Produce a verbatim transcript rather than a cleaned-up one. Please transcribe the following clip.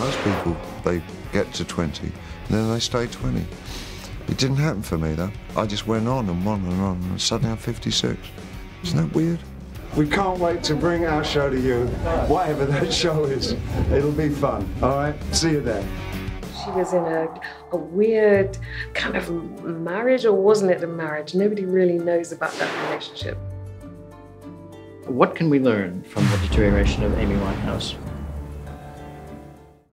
most people, they get to twenty, and then they stay twenty. It didn't happen for me, though. I just went on and on and on, and suddenly I'm fifty-six. Isn't that weird? We can't wait to bring our show to you, whatever that show is. It'll be fun, all right? See you there. She was in a, a weird kind of marriage, or wasn't it a marriage? Nobody really knows about that relationship. What can we learn from the deterioration of Amy Winehouse?